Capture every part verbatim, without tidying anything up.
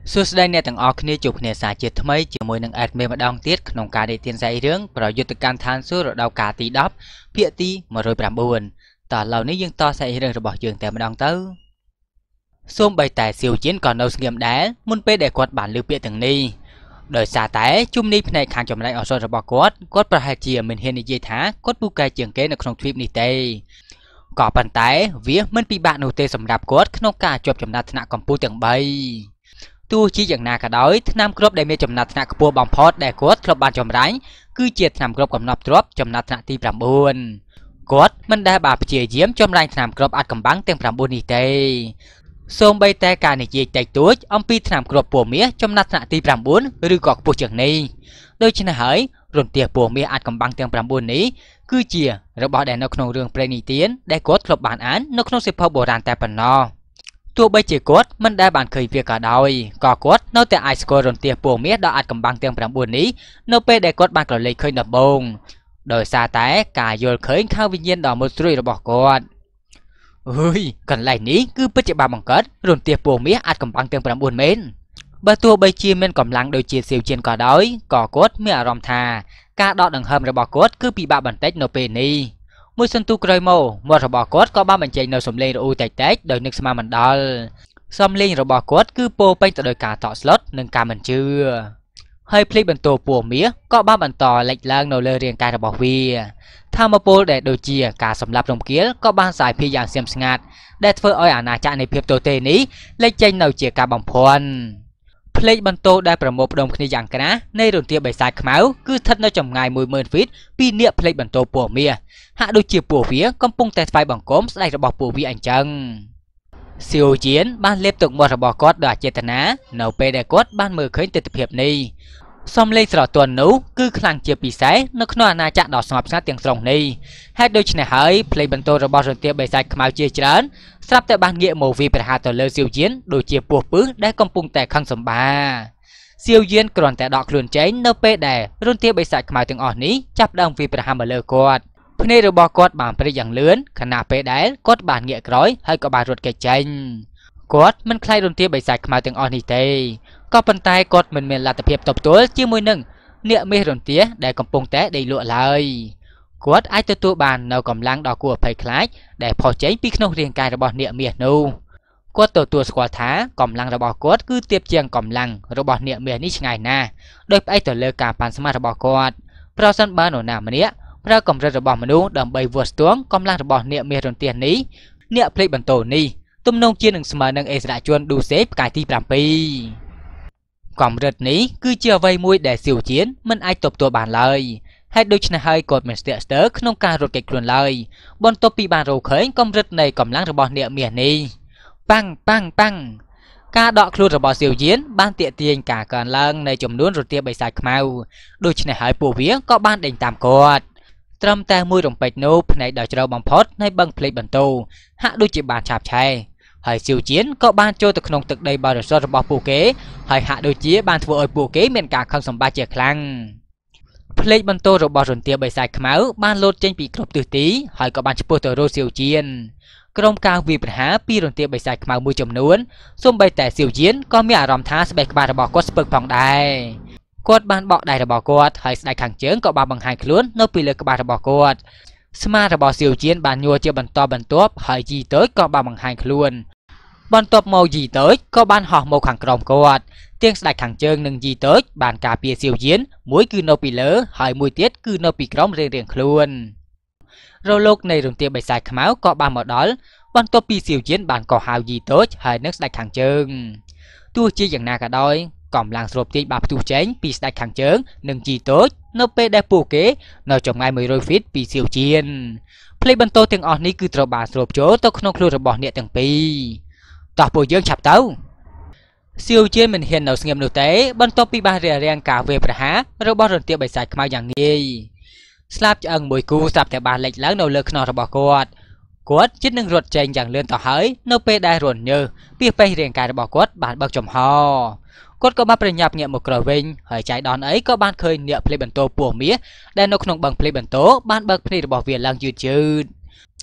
សួស្តីអ្នកទាំងអស់គ្នាជួបគ្នាសាជាថ្មីជាមួយនឹង admin ម្ដងទៀតក្នុងការនិទានស្រីរឿងប្រយុទ្ធកម្មឋានសួគ៌រដូវកាលទីដប់ភាគទី một trăm chín តើឥឡូវនេះយើងតស្រីរឿងរបស់យើងតែម្ដងទៅសូមបីតែសៀវជៀនក៏នៅស្ងៀមដែរមុនពេលដែលគាត់បានលើពាក្យទាំងនេះដោយសារតែជំនីផ្នែកខាងចម្លែកអសររបស់គាត់គាត់ប្រហែលជាមិនហ៊ាននិយាយថាគាត់ពូកែជាងគេនៅក្នុងទ្វីបនេះទេក៏ប៉ុន្តែវាមិនពិបាកនោះទេសម្រាប់គាត់ក្នុងការជាប់ចំណាត់ថ្នាក់កម្ពុជាទាំងបីទោះជាយ៉ាងណាក៏ដោយថ្នាំគ្រាប់ដែលមានចំណាត់ថ្នាក់ខ្ពស់បំផុតដែលគាត់ធ្លាប់បានចម្រាញ់គឺជាថ្នាំគ្រាប់កំណប់ទ្រព្យចំណាត់ថ្នាក់ទី 9 គាត់មិនដែលបានព្យាយាមចម្រាញ់ថ្នាំគ្រាប់អាចកំបាំងទាំង 9 នេះទេសូម្បីតែការនិយាយតិចតួចអំពីថ្នាំគ្រាប់ពណ៌មាសចំណាត់ថ្នាក់ទី 9 ឬក៏ខ្ពស់ជាងនេះដូច្នេះហើយរន្ទះពណ៌មាសអាចកំបាំងទាំង 9 នេះគឺជារបស់ដែលនៅក្នុងរឿងព្រេងនិទានដែលគាត់ធ្លាប់បានអាននៅក្នុងសៀវភៅបុរាណតែប៉ុណ្ណោះទោះបីជាគាត់មិនដែលបានឃើញវាក៏ដោយក៏គាត់នៅតែអាចស្គាល់រន្ទះពណ៌មាសដ៏អាចកំបាំងទាំង 9 នេះនៅពេលដែលគាត់បានក្រឡេកឃើញដំបូងដោយសារតែការយល់ឃើញខាងវិញ្ញាណដ៏មុតស្រួយរបស់គាត់អើយកន្លែងនេះគឺពិតជាបាបបង្កើតរន្ទះពណ៌មាសអាចកំបាំងទាំង 9 មែនបើទោះបីជាមានកម្លាំងដូចជាសៀវជៀនក៏ដោយក៏គាត់មានអារម្មណ៍ថាការដកដង្ហើមរបស់គាត់គឺពិបាកបន្តិចនៅពេលនេះមួយសន្ទុះក្រោយមកមាត់របស់គាត់ក៏បានបញ្ចេញនៅសំឡេងរអ៊ូតិចតិចដោយនឹកស្មានមិនដល់សំឡេងរបស់គាត់គឺពោពេញទៅដោយការតក់ស្លុតនិងការមិនជឿហើយភ្លេចបន្ទោពណ៌មាសក៏បានបន្តលេចឡើងនៅលើរាងកាយរបស់វាថាមពលដែលដូចជាការសម្លាប់រំគាលក៏បានសាយភាយយ៉ាងស្ងៀមស្ងាត់ដែលធ្វើឲ្យអាណាចក្រនៃភាពទទេនេះលេចចេញនៅជាការបំភាន់ភ្លេចបន្ទោដែលប្រមូលផ្ដុំគ្នាយ៉ាងក្រាស់នៃរន្ទះបិសាចខ្មៅគឺស្ថិតនៅចម្ងាយ មួយម៉ឺន ហ្វីតពីនាគភ្លេចបន្ទោពណ៌មាសហាក់ដូចជាពួកវាកំពុងតែស្វែងបង្គំស្ដេចរបស់ពួកវាអញ្ចឹងសៀវជៀនបានលេបទឹកមាត់របស់គាត់ដោយអចេតនានៅពេលដែលគាត់បានមើលឃើញទស្សនវិជ្ជានេះសំឡេងស្រទន់នោះគឺខ្លាំងជាពិសេសនៅក្នុងអាណាចក្រដ៏ស្ងប់ស្ងាត់ទាំងស្រុងនេះហេតុដូច្នេះហើយភ្លេចបន្ទោរបស់រន្ទះបិសាចខ្មៅជាច្រើនស្រាប់តែបានងាកមកវាប្រហារទៅលើសៀវជៀនដូចជាពស់ពឹសដែលកំពុងតែខឹងសម្បាសៀវយៀនគ្រាន់តែដកខ្លួនចេញនៅពេលដែលរន្ទះបិសាចខ្មៅទាំងអស់នេះចាប់ដើមវាប្រហារមកលើគាត់ភ្នែករបស់គាត់បានព្រិចយ៉ាងលឿនខណៈពេលដែលគាត់បានងាកក្រោយហើយក៏បានរត់គេចចេញគាត់មិនខ្លាចរន្ទះបិសាចខ្មៅទាំងអស់នេះទេក៏ប៉ុន្តែគាត់មិនមានលទ្ធភាពទប់ទល់ជាមួយនឹងនាគមាសរន្ទះដែលកំពុងតែដេកលក់ឡើយគាត់អាចទទួលបាននៅកម្លាំងដ៏គួរឲ្យភ័យខ្លាចដែលផុសចេញពីក្នុងរាងកាយរបស់នាគមាសនោះគាត់ទទួលស្គាល់ថាកម្លាំងរបស់គាត់គឺទាបជាងកម្លាំងរបស់នាគមាសនេះឆ្ងាយណាស់ដោយផ្អែកទៅលើការប៉ាន់ស្មានរបស់គាត់ប្រសិនបើនរណាម្នាក់ប្រើកម្រិតរបស់មនុស្សដើម្បីវាស់ស្ទង់កម្លាំងរបស់នាគមាសរន្ទះនេះនាគភ្លេចបន្ទោនេះទំនងជានឹងស្មើនឹងអេសរជនឌូសេផ្កាយទី 7កម្រិតនេះគឺជាអ្វីមួយដែលសៀវជៀនមិនអាចទប់ទល់បានឡើយហើយដូច្នេះហើយគាត់មិនស្ទាក់ស្ទើរក្នុងការរត់គេចខ្លួនឡើយបន្ទាប់ពីបានរកឃើញកម្រិតនៃកម្លាំងរបស់នាគមាសនេះប៉ាំងប៉ាំងប៉ាំងការដកខ្លួនរបស់សៀវជៀនបានទាក់ទាញការកើនឡើងនៃចំនួនរន្ទះបិសាចខ្មៅដូច្នេះហើយពួកវាក៏បានដេញតាមគាត់ត្រឹមតែមួយរំពេចនោះផ្នែកដ៏ជ្រៅបំផុតនៃបឹងភ្លេចបន្ទោហាក់ដូចជាបានឆាបឆេះហើយសៀវជៀនក៏បានចូលទៅក្នុងទឹកដីបរិសុទ្ធរបស់ពួកគេហើយហាក់ដូចជាបានធ្វើឲ្យពួកគេមានការខឹងសម្បារជាខ្លាំងភ្លេចបន្ទោរបស់រន្ទះបិសាចខ្មៅបានលោតចេញពីគ្រប់ទិសទីហើយក៏បានឆ្ពោះទៅរកសៀវជៀនក្រុមការវាយប្រហារពីរន្ទះបិសាចខ្មៅមួយចំនួនសូម្បីតែសៀវជៀនក៏មានអារម្មណ៍ថាស្បែកក្បាលរបស់គាត់ស្ពឹកផងដែរគាត់បានបកដៃរបស់គាត់ហើយស្ដេចខាងជើងក៏បានបង្ហាញខ្លួននៅពីលើក្បាលរបស់គាត់ស្មារបស់សៀវជៀនបានញ័រជាបន្តបន្ទាប់ហើយជីតូចក៏បានបង្ហាញខ្លួនបន្ទាប់មកជីតូចក៏បានហោះមកខាងក្រោមគាត់ទាំងស្ដេចខាងជើងនិងជីតូចបានការពារសៀវជៀនមួយគឺនៅពីលើហើយមួយទៀតគឺនៅពីក្រោមរៀងៗខ្លួនរលកនៃរន្ទះបិសាចខ្មៅក៏បានមកដល់បន្ទាប់ពីសៀវជៀនបានកោះហៅជីតូចហើយនិងស្ដេចខាងជើងទោះជាយ៉ាងណាក៏ដោយកម្លាំងស្រូបទាញបានផ្ទុះចេញពីស្ដេចខាងជើងនិងជីតូចនៅពេលដែលពួកគេនៅចម្ងាយ មួយរយ ហ្វីតពីសៀវជៀនភ្លេចបន្ទោទាំងអស់នេះគឺត្រូវបានស្រូបចូលទៅក្នុងខ្លួនរបស់អ្នកទាំងពីរតោះពួកយើងឆាប់ទៅសៀវជៀនមិនហ៊ាននៅស្ងៀមនោះទេបន្ទាប់ពីបានរារាំងការវាយប្រហាររបស់រន្ទះបិសាចខ្មៅយ៉ាងងាយស្លាបឆ្អឹងមួយគូស្រាប់តែបានលេចឡើងនៅលើខ្នោះរបស់គាត់គាត់ជិតនឹងរត់ចេញយ៉ាងលឿនទៅហើយនៅពេលដែលរន្ធញើសពីពេះរាងកាយរបស់គាត់បានបើកចំហគាត់ក៏បានប្រញាប់ងាកមកក្រោយវិញហើយចៃដន្យអីក៏បានឃើញនាគភ្លេចបន្ទោពណ៌មាសដែលនៅក្នុងបឹងភ្លេចបន្ទោបានបើកភ្នែករបស់វាឡើងយឺតយឺត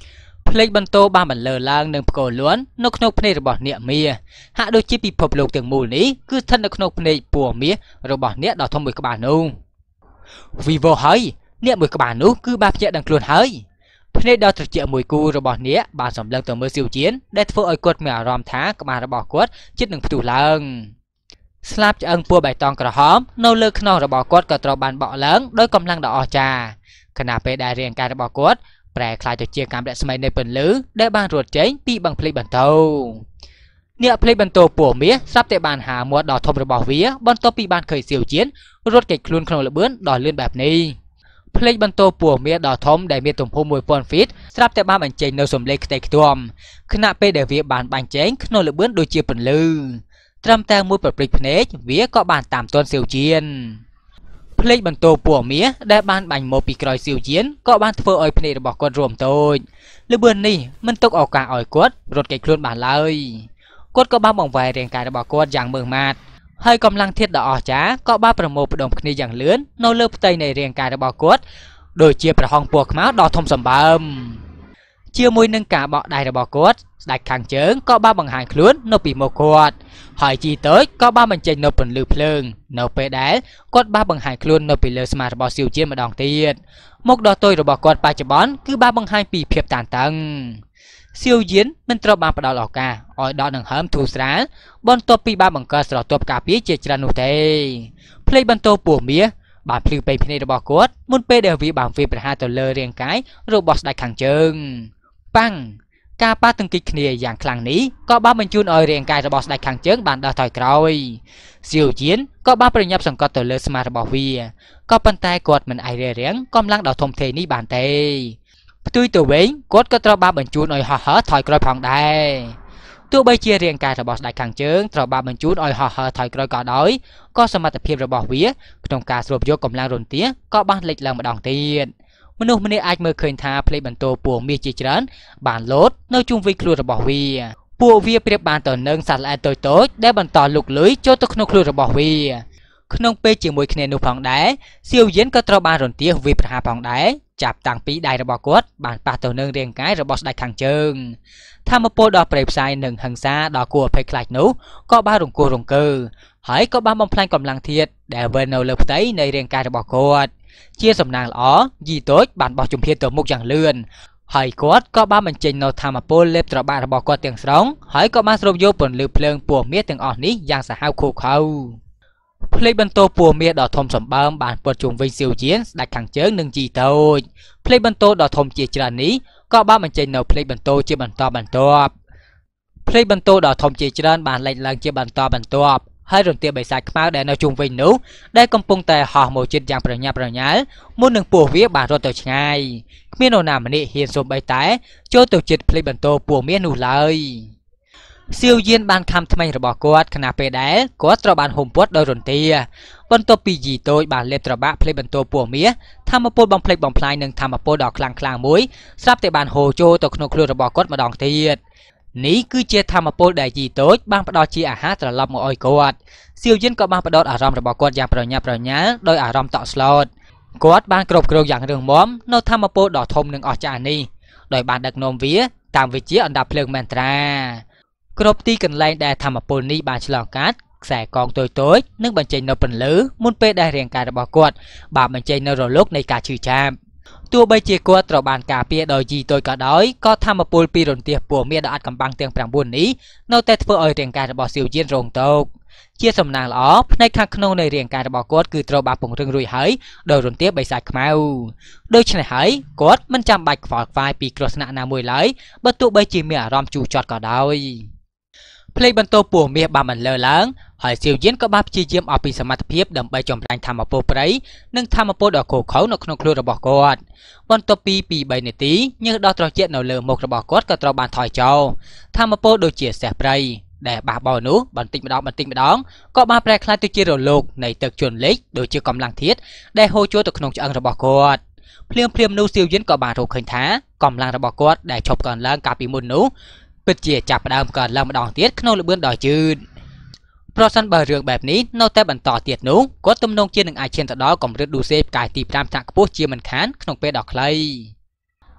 ភ្លេចបន្ទោបានបន្លឺឡើងនឹងផ្គរล้วนនៅក្នុងភ្នែករបស់អ្នកមាហាក់ដូចជាពិភពលោកទាំងមូលនេះគឺស្ថិតនៅក្នុងភ្នែកពស់មាសរបស់អ្នកដ៏ធំមួយក្បាលនោះវីវ៉ូហើយអ្នកមួយក្បាលនោះគឺបានភ្ញាក់ដឹងខ្លួនហើយភ្នែកដ៏ត្រជាក់មួយគូរបស់អ្នកបានសម្លឹងទៅមើលសៀវជៀនដែលធ្វើឲ្យគាត់មានអារម្មណ៍ថាក្បាលរបស់គាត់ជិតនឹងផ្ទុះឡើងស្លាបឆ្អឹងពណ៌បៃតងក្រហមនៅលើខ្នងរបស់គាត់ក៏ត្រូវបានបក់ឡើងដោយកម្លាំងដ៏អស្ចារ្យខណៈពេលដែលរាងកាយរបស់គាត់ប្រែក្លាយទៅជាកាំរស្មីនៃពន្លឺដែលបានរត់ចេញពីបឹងភ្លេចបន្ទោអ្នកភ្លេចបន្ទោពស់មាសស្រាប់តែបានហាមាត់ដ៏ធំរបស់វាបន្ទាប់ពីបានឃើញសៀវជៀនរត់គេចខ្លួនក្នុងល្បឿនដ៏លឿនបែបនេះភ្លេចបន្ទោពស់មាសដ៏ធំដែលមានទំហំមួយពាន់ហ្វីតស្រាប់តែបានបញ្ចេញនូវសំឡេងខ្ទេចខ្ទាំខណៈពេលដែលវាបានបាញ់ចេញក្នុងល្បឿនដូចជាពន្លឺត្រឹមតែមួយប្រព្រឹត្តភ្នែកវាក៏បានតាមទាន់សៀវជៀនភ្លេចបន្ទោពស់មាសដែលបានបាញ់មកពីក្រោយសៀវជៀនក៏បានធ្វើឲ្យភ្នែករបស់គាត់រួមតូចល្បឿននេះមិនទុកឱកាសឲ្យគាត់រត់គេចខ្លួនបានឡើយគាត់ក៏បានបង្វែររាងកាយរបស់គាត់យ៉ាងម៉ឺងម៉ាត់ហើយកម្លាំងធាតុដ៏អស្ចារ្យក៏បានប្រមូលផ្ដុំគ្នាយ៉ាងលឿននៅលើផ្ទៃនៃរាងកាយរបស់គាត់ដូចជាប្រហោងពណ៌ខ្មៅដ៏ធំសម្បើមជាមួយនឹងការបក់ដៃរបស់គាត់ស្ដេចខាងជើងក៏បានបង្ហាញខ្លួននៅពីមុខគាត់ហើយជីតូចក៏បានបញ្ចេញនូវពន្លឺភ្លើងនៅពេលដែលគាត់បានបង្ហាញខ្លួននៅពីលើស្មារបស់សៀវជៀនម្ដងទៀតមុខដ៏តូចរបស់គាត់បច្ចុប្បន្នគឺបានបង្ហាញពីភាពតានតឹងសៀវយៀនមិនត្រូវបានផ្ដល់ឱកាសឲ្យដកដង្ហើមធូរស្រាលបន្ទាប់ពីបានបង្កើតស្រទាប់ការពារជាច្រើននោះទេភ្លេចបន្ទោពស់មាសបានភ្លឺពេញភ្នែករបស់គាត់មុនពេលដែលវាបានវាយប្រហារទៅលើរាងកាយរបស់ស្ដេចខាងជើងប៉ាំងការប៉ះទង្គិចគ្នាយ៉ាងខ្លាំងនេះក៏បានបញ្ជូនឲ្យរាងកាយរបស់ស្ដេចខាងជើងបានដោះថយក្រោយសៀវជៀនក៏បានប្រញាប់សង្កត់ទៅលើស្មារបស់វាក៏ប៉ុន្តែគាត់មិនអាចរារាំងកម្លាំងដ៏ធំធេងនេះបានទេផ្ទុយទៅវិញគាត់ក៏ត្រូវបានបញ្ជូនឲ្យហោះហើរថយក្រោយផងដែរទោះបីជារាងកាយរបស់ស្ដេចខាងជើងត្រូវបានបញ្ជូនឲ្យហោះហើរថយក្រោយក៏ដោយក៏សមត្ថភាពរបស់វាក្នុងការស្រូបយកកម្លាំងរន្ទះក៏បានលេចឡើងម្ដងទៀតមនុស្សម្នាក់អាចមើលឃើញថាភ្លេចបន្ទោពស់មាសជាច្រើនបានលោតនៅជុំវិញខ្លួនរបស់វាពួកវាប្រៀបបានទៅនឹងសត្វល្អិតតូចៗដែលបន្តលុកលុយចូលទៅក្នុងខ្លួនរបស់វាក្នុងពេលជាមួយគ្នានោះផងដែរសៀវយៀនក៏ត្រូវបានរន្ទះវាយប្រហារផងដែរចាប់តាំងពីដៃរបស់គាត់បានប៉ះទៅនឹងរាងកាយរបស់ស្ដេចខាងជើងធម្មពលដ៏ប្រៃផ្សាយនិងហិង្សាដ៏គួរឲ្យភ័យខ្លាចនោះក៏បានរង្គោះរង្គើហើយក៏បានបំផ្លាញកម្លាំងធាតុដែលវិលនៅលើផ្ទៃនៃរាងកាយរបស់គាត់ជាសំណាងល្អយីតូចបានបោះជំហានទៅមុខយ៉ាងលឿនហើយគាត់ក៏បានបញ្ចេញនូវធម្មពលលេបត្របាក់របស់គាត់ទាំងស្រុងហើយក៏បានស្រូបយកពន្លឺភ្លើងពណ៌មាសទាំងអស់នេះយ៉ាងសាហាវឃោរឃៅភ្លេចបន្ទោពណ៌មាសដ៏ធំសម្បើមបានពត់ជុំវិញសៀវជៀនស្ដេចខាងជើងនិងជីតូចភ្លេចបន្ទោដ៏ធំជាច្រើននេះក៏បានបញ្ចេញនូវភ្លេចបន្ទោជាបន្តបន្ទាប់ភ្លេចបន្ទោដ៏ធំជាច្រើនបានលេចឡើងជាបន្តបន្ទាប់ហើយរន្ទះបិសាចខ្មៅដែលនៅជុំវិញនោះដែលកំពុងតែហោះមកជិតយ៉ាងប្រញាប់ប្រញាល់មុននឹងពស់វាបានរត់ទៅឆ្ងាយគ្មាននរណាម្នាក់ហ៊ានសូម្បីតែចូលទៅជិតភ្លេចបន្ទោពស់មាសនោះឡើយសៀវយៀនបានខំថ្មីរបស់គាត់ខណៈពេលដែលគាត់ត្រូវបានហុំព័ទ្ធដោយរន្ទះបន្ទាប់ពីយីតូចបានលេបត្របាក់ភ្លេចបន្ទោពស់មាសធម្មពលបំភ្លេចបំផ្លាញនិងធម្មពលដ៏ខ្លាំងខ្លាំងមួយស្រាប់តែបានហូរចូលទៅក្នុងខ្លួនរបស់គាត់ម្ដងទៀតនេះគឺជាធម្មពលដែលយីតូចបានផ្ដល់ជាអាហារត្រឡប់មកឲ្យគាត់សៀវយៀនក៏បានផ្ដោតអារម្មណ៍របស់គាត់យ៉ាងប្រញាប់ប្រញាល់ដោយអារម្មណ៍តក់ស្លុតគាត់បានគ្រប់គ្រងយ៉ាងរឹងមាំនៅធម្មពលដ៏ធំនិងអស្ចារ្យនេះដោយបានដឹកនាំវាតាមវិជាអណ្ដាប់ភ្លើងមន្ត្រាគ្រប់ទីកន្លែងដែលធម្មពលនេះបានឆ្លងកាត់ខ្សែកងតូចតូចនិងបញ្ចេញនៅពន្លឺមុនពេលដែលរាងកាយរបស់គាត់បានបញ្ចេញនៅរលកនៃការឈឺចាប់ទោះបីជាគាត់ត្រូវបានការពារដោយជីតូចក៏ដោយក៏ធម្មពលពីរន្ទះពស់មាសដ៏អាចកំបាំងទាំងប្រាំបួននេះនៅតែធ្វើឲ្យរាងកាយរបស់សៀវយៀនរងតោកជាសំណាងល្អផ្នែកខាងក្នុងនៃរាងកាយរបស់គាត់គឺត្រូវបានពង្រឹងរួចហើយដោយរន្ទះបិសាចខ្មៅដូច្នេះហើយគាត់មិនចាំបាច់ខ្វល់ខ្វាយពីគ្រោះថ្នាក់ណាមួយឡើយបើទោះបីជាមានអារម្មណ៍ជូរចត់ក៏ដោយភ្លេចបន្ទោពស់មាសបានបន្លឺឡើងហើយសៀវយៀនក៏បានព្យាយាមអស់ពីសមត្ថភាពដើម្បីចម្រាញ់ធម្មពលព្រៃនិងធម្មពលដ៏ខូខើនៅក្នុងខ្លួនរបស់គាត់បន្ទាប់ពីពីបីនាទីញើសដ៏ត្រជាក់នៅលើមុខរបស់គាត់ក៏ត្រូវបានថយចោលធម្មពលដូចជាសេះព្រៃដែលបះបោនោះបន្តិចម្ដងបន្តិចម្ដងក៏បានប្រែក្លាយទៅជារលកនៃទឹកជន់លិចដូចជាកម្លាំងធាតុដែលហូរចូលទៅក្នុងឆ្អឹងរបស់គាត់ភ្លាមភ្លាមនោះសៀវយៀនក៏បានរកឃើញថាកម្លាំងរបស់គាត់ដែលឈប់កើនឡើងកាលពីមុននោះពិតជាចាប់ផ្ដើមកើនឡើងម្ដងទៀតក្នុងល្បឿនដ៏យឺតប្រសិនបើរឿងបែបនេះនៅតែបន្តទៀតនោះគាត់ទំនងជានឹងអាចឈានទៅដល់កម្រិតឌូសេផ្កាយទីប្រាំថ្នាក់ខ្ពស់ជាមិនខានក្នុងពេលដ៏ខ្លី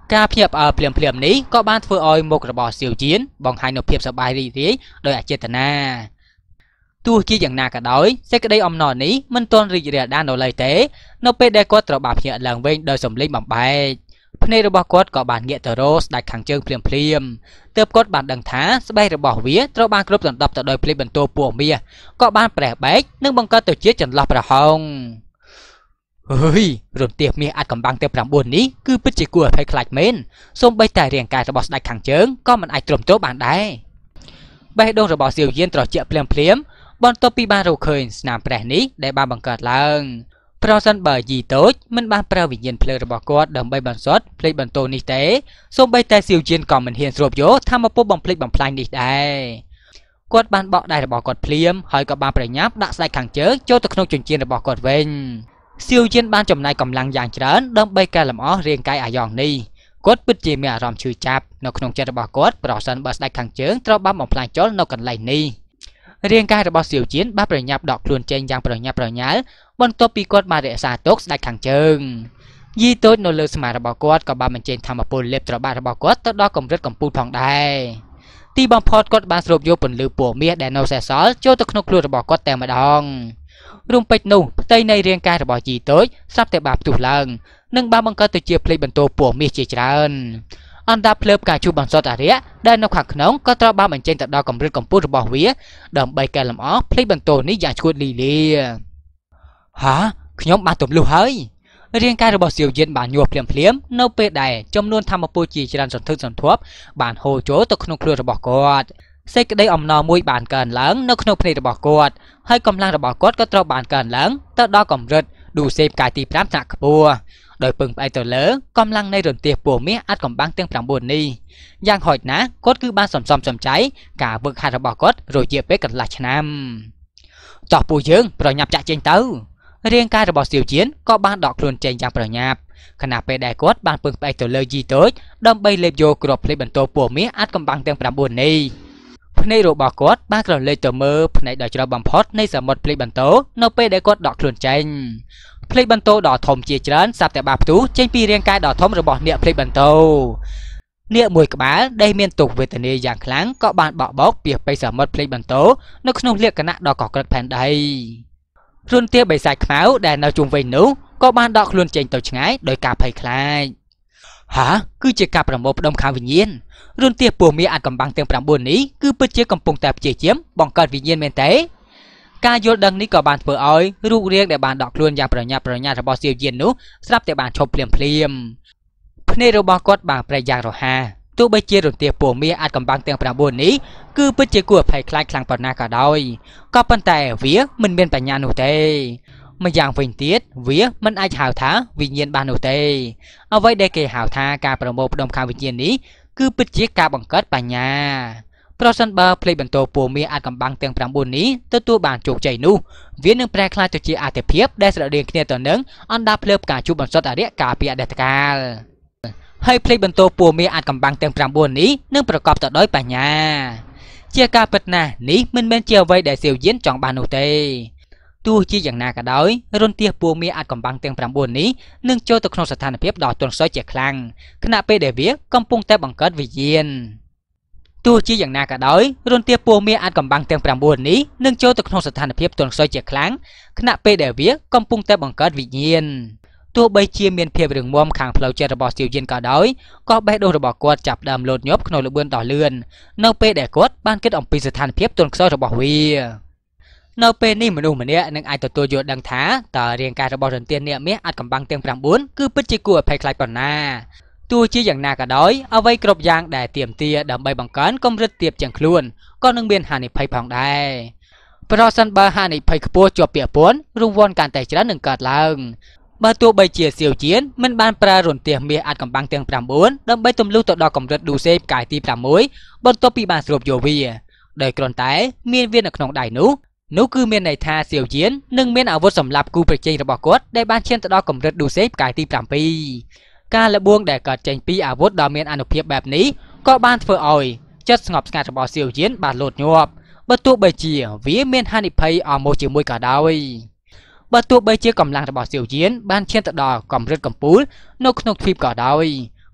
ការភ្ញាក់ផ្អើលភ្លាមភ្លាមនេះក៏បានធ្វើឲ្យមុខរបស់សៀវជៀនបង្ហាញនូវភាពសប្បាយរីករាយដោយអចេតនាទោះជាយ៉ាងណាក៏ដោយសេចក្តីអំណរនេះមិនទាន់រីករាលដាលនៅឡើយទេនៅពេលដែលគាត់ត្រូវបានភ្ញាក់ឡើងវិញដោយសំឡេងបំបែកភ្នែករបស់គាត់ក៏បានងាកទៅរកស្ដេចខាងជើងភ្លាមភ្លាមទើបគាត់បានដឹងថាស្បែករបស់វាត្រូវបានគ្របដណ្ដប់ទៅដោយភ្លេចបន្ទោពណ៌មាសក៏បានប្រេះបែកនិងបង្កើតទៅជាចន្លោះប្រហោងអើយរន្ទះមាសអាចកំបាំងទាំង៩នេះគឺពិតជាគួរឲ្យភ័យខ្លាចមែនសូម្បីតែរាងកាយរបស់ស្ដេចខាងជើងក៏មិនអាចទ្រាំទ្របានដែរបេះដូងរបស់សៀវយានត្រជាក់ភ្លាមភ្លាមបន្ទាប់ពីបានរកឃើញស្នាមប្រេះនេះដែលបានបង្កើតឡើងប្រសិនបើយីតូចមិនបានប្រើវិញ្ញាណភ្លើងរបស់គាត់ដើម្បីបន្សុទ្ធភ្លេចបន្ទោនេះទេសូម្បីតែសៀវយានក៏មិនហ៊ានស្រូបយកធម្មពលបំភ្លេចបំផ្លាញនេះដែរគាត់បានបកដៃរបស់គាត់ភ្លាមហើយក៏បានប្រញាប់ដាក់ស្ដេចខាងជើងចូលទៅក្នុងចិញ្ចៀនរបស់គាត់វិញសៀវយានបានចំណាយកម្លាំងយ៉ាងច្រើនដើម្បីកែលម្អរាងកាយអាយ៉ងនេះគាត់ពិតជាមានអារម្មណ៍ឈឺចាប់នៅក្នុងចិត្តរបស់គាត់ប្រសិនបើស្ដេចខាងជើងត្រូវបានបំផ្លាញចោលនៅកន្លែងនេះរាងកាយរបស់សៀវជៀនបានប្រញាប់ដកខ្លួនចេញយ៉ាងប្រញាប់ប្រញាល់បន្ទាប់ពីគាត់បានរក្សាទុកស្ដេចខាងជើងយីតូចនៅលើស្មារបស់គាត់ក៏បានបញ្ចេញធម្មពលលេបត្របាក់របស់គាត់ទៅដល់កម្រិតកំពូលផងដែរទីបំផុតគាត់បានស្រូបយកពន្លឺពណ៌មាសដែលនៅសេសសល់ចូលទៅក្នុងខ្លួនរបស់គាត់តែម្ដងរុំពេជ្រនោះផ្ទៃនៃរាងកាយរបស់យីតូចស្រាប់តែបានផ្ទុះឡើងនិងបានបង្កើតទៅជាភ្លេចបន្ទោពណ៌មាសជាច្រើនអណ្ដាប់ភ្លើបកាជូបន្សុទ្ធអរិយដែលនៅខាងក្នុងក៏ត្រូវបានបញ្ចេញទៅដល់កម្រិតកម្ពស់របស់វាដើម្បីកែលម្អភ្លេចបន្ទោនេះយ៉ាងឈួតលីលាហាខ្ញុំបានទម្លុះហើយរាងកាយរបស់សៀវយានបានញ័រភ្លាមភ្លាមនៅពេលដែលចំនួនធម្មពលជាច្រើនសន្ធឹកសន្ធាប់បានហូរចូលទៅក្នុងខ្លួនរបស់គាត់សេចក្តីអំណរមួយបានកើនឡើងនៅក្នុងភ្នែករបស់គាត់ហើយកម្លាំងរបស់គាត់ក៏ត្រូវបានកើនឡើងទៅដល់កម្រិតឌូសេផ្កាយទី៥ថ្នាក់ខ្ពស់ដោយពឹងផ្អែកទៅលើកម្លាំងនៃរន្ទះពណ៌មាសអាចកំបាំងទាំង៩នេះយ៉ាងហោចណាស់គាត់គឺបានសន្សំសំចៃការវឹកហាត់របស់គាត់រយៈពេលកន្លះឆ្នាំតោះពួកយើងប្រញាប់ចាក់ចេញទៅរាងកាយរបស់សៀវជៀនក៏បានដកខ្លួនចេញយ៉ាងប្រញាប់ខណៈពេលដែលគាត់បានពឹងផ្អែកទៅលើយីតូចដើម្បីលេបយកគ្រាប់ភ្លេចបន្ទោពណ៌មាសអាចកំបាំងទាំង៩នេះភ្នែករបស់គាត់បានក្រឡេកទៅមើលភ្នែកដ៏ជ្រៅបំផុតនៃសមុទ្រភ្លេចបន្ទោនៅពេលដែលគាត់ដកខ្លួនចេញភ្លេចបន្ទោដ៏ធំជាច្រើនស្រាប់តែបានផ្ទុះចេញពីរាងកាយដ៏ធំរបស់អ្នកភ្លេចបន្ទោនាគមួយក្បាលដែលមានទុក្ខវេទនាយ៉ាងខ្លាំងក៏បានបក់បោកពីពេជ្រសមុទ្រភ្លេចបន្ទោនៅក្នុងលក្ខណៈដ៏កក្រឹកផែនដីរន្ទះបិសាចខ្មៅដែលនៅជុំវិញនោះក៏បានដកខ្លួនចេញទៅឆ្ងាយដោយការភ័យខ្លាចហាគឺជាការប្រមូលផ្ដុំខាងវិញ្ញាណរន្ទះពណ៌មាសអាចកំបាំងទាំង៩នេះគឺពិតជាកំពុងតែព្យាយាមបង្កើតវិញ្ញាណមែនទេការយល់ដឹងនេះក៏បានធ្វើឲ្យរូបរាងដែលបានដកខ្លួនយ៉ាងប្រញាប់ប្រញាល់របស់សៀវយាននោះស្រាប់តែបានឈប់ភ្លាមភ្លាមភ្នែករបស់គាត់បានប្រែយ៉ាងរហ័សទោះបីជារន្ទះពណ៌មាសអាចកំបាំងទាំង៩នេះគឺពិតជាគួរភ័យខ្លាចខ្លាំងប៉ុណ្ណាក៏ដោយក៏ប៉ុន្តែវាមិនមានបញ្ញានោះទេម្យ៉ាងវិញទៀតវាមិនអាចហៅថាវិញ្ញាណបាននោះទេអ្វីដែលគេហៅថាការប្រមូលផ្ដុំខាងវិញ្ញាណនេះគឺពិតជាការបង្កើតបញ្ញាប្រសិនបើភ្លេចបន្ទោពណ៌មាសអាចកំបាំងទាំង៩នេះទទួលបានជោគជ័យនោះវានឹងប្រែក្លាយទៅជាអត្ថិភាពដែលស្រដៀងគ្នាទៅនឹងអណ្ដាប់ភ្លើបការជួបបន្សុទ្ធអរិយកាលពីអតីតកាលហើយភ្លេចបន្ទោពណ៌មាសអាចកំបាំងទាំង៩នេះនឹងប្រកបទៅដោយបញ្ញាជាការពិតណាស់នេះមិនមែនជាអ្វីដែលសៀវយានចង់បាននោះទេទោះជាយ៉ាងណាក៏ដោយរន្ទះពណ៌មាសអាចកំបាំងទាំង៩នេះនឹងចូលទៅក្នុងស្ថានភាពដ៏ទន់ខ្សោយជាខ្លាំងខណៈពេលដែលវាកំពុងតែបង្កើតវិញ្ញាណទោះជាយ៉ាងណាក៏ដោយរន្ទះពណ៌មាសអាចកំបាំងទាំង៩នេះនឹងចូលទៅក្នុងស្ថានភាពទន់ខ្សោយជាខ្លាំងខណៈពេលដែលវាកំពុងតែបង្កើតវិញ្ញាណទោះបីជាមានភាពរឹងមាំខាងផ្លូវចិត្តរបស់សៀវយានក៏ដោយក៏បេះដូងរបស់គាត់ចាប់ដើមលោតញាប់ក្នុងល្បឿនដ៏លឿននៅពេលដែលគាត់បានគិតអំពីស្ថានភាពទន់ខ្សោយរបស់វានៅពេលនេះមនុស្សម្នាក់នឹងអាចទទួលយល់ដឹងថាតើរាងកាយរបស់រន្ទះនាគមាសអាចកំបាំងទាំង៩គឺពិតជាគួរឲ្យភ័យខ្លាចប៉ុណ្ណាទោះជាយ៉ាងណាក៏ដោយអ្វីគ្រប់យ៉ាងដែលទាមទារដើម្បីបង្កើនកម្រិតទាបជាងខ្លួនក៏នឹងមានហានិភ័យផងដែរប្រសិនបើហានិភ័យខ្ពស់ជាប់ពាក់ព័ន្ធរង្វាន់កាន់តែច្រើននឹងកើតឡើងបើទោះបីជាសៀវជៀនមិនបានប្រើរន្ទះមាសអាចកំបាំងទាំង៩ដើម្បីទម្លុះទៅដល់កម្រិតឌូសេផ្កាយទី៦បន្ទាប់ពីបានស្រូបយកវាដោយគ្រាន់តែមានវានៅក្នុងដៃនោះនោះគឺមានន័យថាសៀវជៀននឹងមានអាវុធសម្រាប់គូប្រជែងរបស់គាត់ដែលបានឈានទៅដល់កម្រិតឌូសេផ្កាយទី៧ការលបួងដែលកើតចេញពីអាវុធដ៏មានអានុភាពបែបនេះក៏បានធ្វើឲ្យចិត្តស្ងប់ស្ងាត់របស់សៀវជៀនបានលោតញាប់បើទោះបីជាវាមានហានិភ័យអមោជាមួយក៏ដោយបើទោះបីជាកម្លាំងរបស់សៀវជៀនបានឈានទៅដល់កម្រិតកំពូលនៅក្នុងទ្វីបក៏ដោយ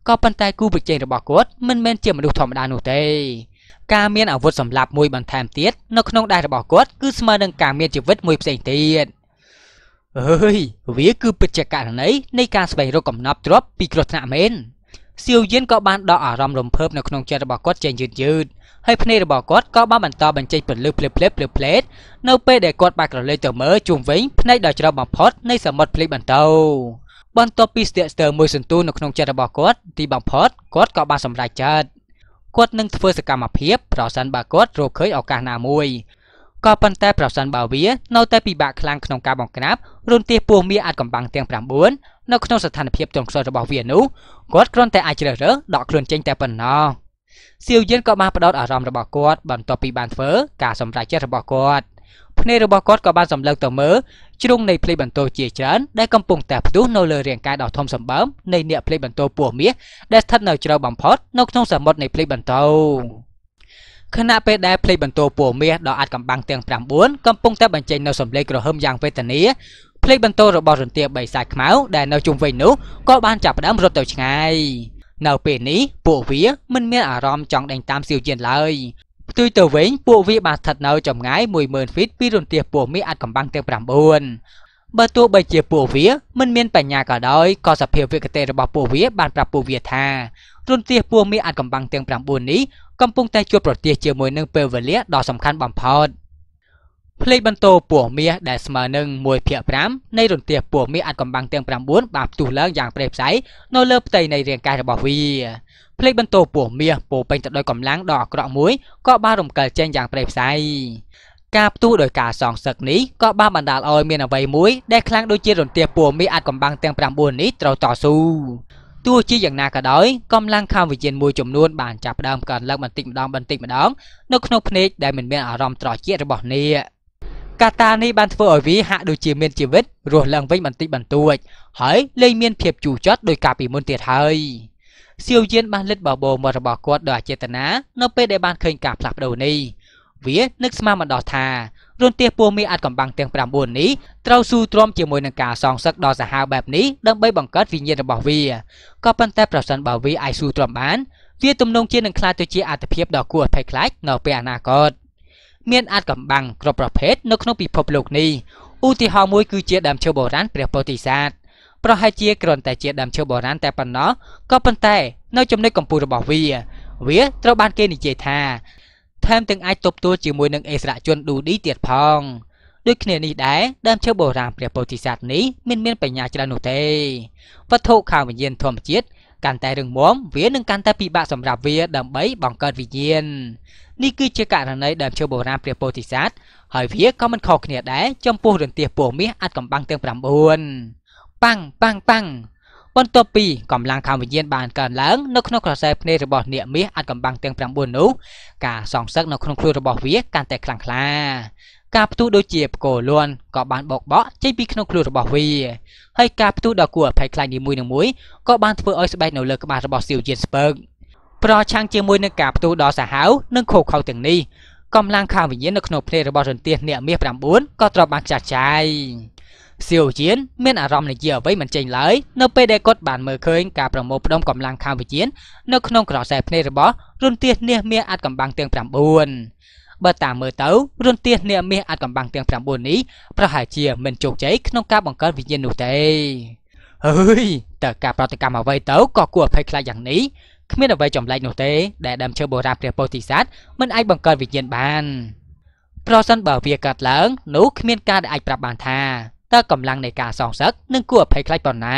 ก็ปันแต่กู้ประเจนระบอกกดมันแม่นเจียมมนุษย์ธรรมดาหนูเตการเมียนอาวุธสำหรับมวยบันแทมเตียดนกนกได้ระบอกกดคือสมาดังการเมียนจีวิตมวยเสียงเตียดเฮ้ยวิคือปิจการไหนในการสบายโรคกำนับทรบปีกรดหนาเมนเซียวเย็นก็บานดอกอารมณ์ลมเพิ่มในขนมเจระบอกกดเจนยืดยืดให้พเนระบอกกดก็บ้าบรรทอบันใจเปิดเลือเพลเพลเพลเพลเนื้อเป้เด็กกดปากกระเลยเติมเมื่อจุ่มวิ่งพเนดอยจะบังพอดในสมบัติเพลบันเตาบนตัวปีเสเตอร์มวยสันตูในขนมเจระบอกกดที่บังพอดกดก็บานสำลายจัดกดหนึ่งเฟื่อสกรรมเพียบเพราะสันบากดโรเคยออกการนามวยก็ปันแต่เพราะสันบาเวียนแต่ปีบากคลังขนมกาบังกนับรุนเตียปูมีอาจกำบังเตียงปรามบุญนขนมสถานเพียบตรงส่วนระบอกเวียนุกดกรอนแต่อาจจะเรอดอกกลุ่นเจงแต่ปนนอเซียวเย็นก็มาประดอารมณ์ระบอกกดบันตัวปีบานเฟอกาสำลายเจระบอกกดพเนระบอกกดก็บานสำเร็จตัวเมื่อจุงในเพลบันโตเจียจันได้กำปงแต่ประตูโนเลเรียงกายดอกทอมสมบัมในเนื้อเพลบันโตปัวเมียได้ทัดเนอจะเราบังพอดนกนงสมบัติในเพลบันโตขณะไปได้เพลบันโตปัวเมียดอกอัดกำบังเตียงปรามบุญกำปงแต่บันเจนเนอสมเลกระเฮิมยางเวทนี้เพลบันโตระบอรุนเตียใบสายขาวได้เนอจุงเวนุก็บานจับน้ำรถเต่าไงเนอเปนี้ปัวเวียมันเมียอารมณ์จังแดงตามเสียวเย็นเลยตุยตัวเวงปัวเวียบาดถัดเนอจมง่ายมวยเมินฟิตปีรุนเตียปัวเมียอัดกำบังเตียงปรามบุญบาตัวใบเจียปัวเวียมันเมียนปัญญาก็ได้ก็สะเพลเวกเตระบอปัวเวียบานปรับปัวเวียธารุนเตียปัวเมียอัดกำบังเตียงปรามบุญนี้กำปงแต่จวบปลดเตียเจียมวยหนึ่งเปลวเลียดอกสำคัญบัมพอดเพลบันโตปัวเมียได้สมาหนึ่งมวยเพียพรำในรุนเตียปัวเมียอัดกำบังเตียงปรามบุญบาปตูเลื่องอย่างเปรย์ใสโนเลิบเตยในเรียงกายระบอวีเพลบันโตปัวเมียปูเป็นตัดโดยกำลังดอกกระมวยก็บ้ารมเกิดเจนอย่างเปรย์ใสกาบตู้โดยการสองศึกนี้ก็บ้าบรรดาลอยเมียนเอาไว้มุ้ยได้ครั้งโดยเจรุนเตียปัวเมียอัดกำบังเตียงปรามบุญนี้เราต่อสู้ตัวชี้อย่างนากระดอยกำลังข้ามวิญญาณมวยจมนวนบานจับดามกันแล้วมันติดมันดองมันติดมันดองนกนกเพนได้เหมือนเมียนอารมณ์ตรอเจี๊ยระบอกนี้กาตาในบันเฟอร์วิหะโดยจีเมียนจีวิตรวมลังไว้มันติดมันตัวหายเลยเมียนเพียบจู่จัดโดยกาปีมุนเตียไทยเซียวเย็นบ้านเล็ดบ่าวโบมาระบอกกอดโดยเจตนาเนเปได้บ้านเคยกาผลักโดนี้เวียนึกสมามันดอทารุนเตียปัวมีอัดกำบังเตียงปรามบุญนี้เต้าสู้ตรอมเจียมวยนังกาสองสักดอสหาแบบนี้ดังใบบังกัดวิญญาณบ่าวเวียก็ปันแต่ประสันบ่าวเวียไอสู้ตรอมบ้านเวียตุ่มนงเจียนังคลาตัวเจียอาจจะเพียบดอกกัวไผ่คล้ายเนาเปียนากอดเมียนอัดกำบังกรอบประเภทนกนกปีพบโลกนี้อุติหอมวยคือเจียดำเชโบราณเปรียบปฏิศาสตร์เพราะให้เจียกรอนแต่เจียดำเชโบราณแต่ปันเนาะก็ปันแต่นอกจำในกัมพูระบ่าวเวียเวียตระบานเกนิเจธาแถมถึงไอตบตัวจีมวยนังเอสระจนดูดีเตียดพองด้วยเนียนี้ได้ดำเชโบราณเปรียบปฏิศาสตร์นี้เมียนเมียนปัญญาจรานุเตวัตถุข่าววิญญาณทอมจิตการแต่เรื่องม้อมเวียนึงการแต่ปีบะสำหรับเวียดำใบบังเกิดวิญญาณนี่คือเชื่อการในดำเชโบราณเปรียบปฏิศาสตร์หอยเวียก็มันขอเนียได้จมปูเรือนเตียปัวมีอัดกำบังเตียงปรามบุญปังปังปังบนตัวปีกำลังข่าววิญญาณบานกันหลังนกนกกระแสในระบบเนี่ยมีอัดกำบังเตียงปรามบุญนู้กาสองซักนกนกครูระบบเวียการแต่คลังคลากาประตูโดยเจียบโกล้วนก็บานบอกเบาะใจปีขนมครูระบอกวีให้กาประตูดอกกัวไผ่คลายในมวยหนึ่งมวยก็บานเพื่ออ้อยสบายหนูเลิกบานระบอกสิวเย็นสเปิร์กเพราะช่างเจียมวยในกาประตูดอกสาวหาวนึ่งโคเขาถึงนี้กำลังข่าววิญญาณนกนกเพลระบอกจนเตี้ยเนี่ยมีปรามบุญก็ตรอบานจัดใจเสียวเจียนเมียนอารมณ์ในเยี่ยวไว้มันเจงเลยเนไปได้กดบานเมื่อเคยกาประโมปดมกำลังข่าววิญญาณนกนกกระแสเพลระบอกรุ่นเตี้ยเนี่ยมีอัดกำบังเตียงปรามบุญเบอร์ตามเมื่อเต้ารุ่นเตี้ยเนี่ยมีอัดกำบังเตียงปรามบุญนี้ประหารเจียมันโจกใจขนมกาบังเกิดวิญญาณหนูเตเฮ้ยแต่การปฏิกรรมเอาไว้เต้าก็กลัวภัยคลายอย่างนี้ไม่ได้ไว้จอมไล่หนูเตแต่ดำเชื่อโบราณเปรียบปฏิสัตมันไอบังเกิดวิญญาณบานเพราะสันเบอร์เวียกัดหลังหนูเมียนการไอปรับบานทาแต่กำลังในการสองซักนึ่งกลัวภัยคลายปอนนา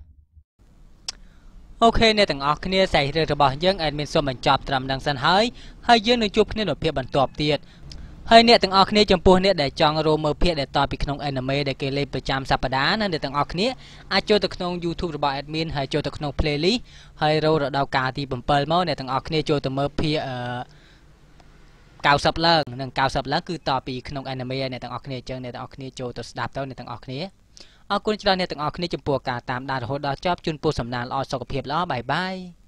โอเคในต่างออกเนี่ยใส่เรือระบายยังแอดมินส่วนบรรจบตรำดังสันให้ให้ยังในจุบเนี่ยหน่วยเพียบบรรทบเตียดให้เนี่ยต่างออกเนี่ยจำพวกเนี่ยได้จองโรเมอร์เพียได้ต่อปีขนมแอนิเมะได้เกลี่ยประจำสัปดาห์นั่นในต่างออกเนี่ยอาจจะตัวขนมยูทูบระบายแอดมินให้โจตัวขนมเพลย์ลิให้เราระดาวการที่ผมเปิดมาในต่างออกเนี่ยโจตัวเมอร์เพียเอ่อเก่าสับเลิกหนึ่งเก่าสับเลิกคือต่อปีขนมแอนิเมะในต่างออกเนี่ยเจอในต่างออกเนี่ยโจตัวสดับเต้าในต่างออกเนี่ยเอาคุณจะได้ในต่างออกนี่จำพวกการตามดาวโหดดาวจอบจุนปูสำนานออสกเพียบล้อบายบาย